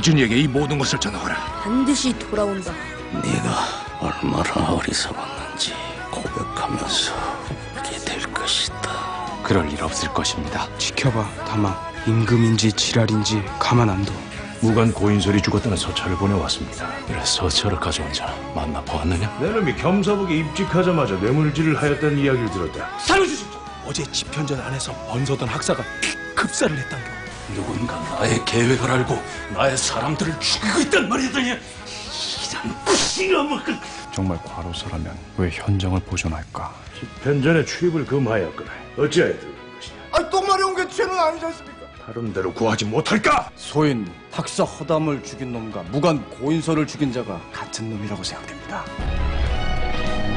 수진이에게 이 모든 것을 전하거라. 반드시 돌아온다. 네가 얼마나 어리석었는지 고백하면서 알게 될 것이다. 그럴 일 없을 것입니다. 지켜봐, 다마. 임금인지 지랄인지 가만 안 둬. 무관 고인솔이 죽었다는 서찰을 보내왔습니다. 그래, 서철을 가져온 자 만나보았느냐? 내 놈이 겸사복에 입직하자마자 뇌물질을 하였다는 이야기를 들었다. 살려주십시오. 어제 집현전 안에서 번서던 학사가 급사를 했단겨. 누군가 나의 계획을 알고 나의 사람들을 죽이고 있단 말이더니 이런 부실어먹을. 정말 과로서라면 왜 현정을 보존할까? 집현전에 출입을 금하였거나 어찌하여 들은 것이냐. 아니 똥마리 온 게 죄는 아니지 않습니까? 다른 대로 구하지 못할까? 소인 학사 허담을 죽인 놈과 무관 고인설을 죽인 자가 같은 놈이라고 생각됩니다.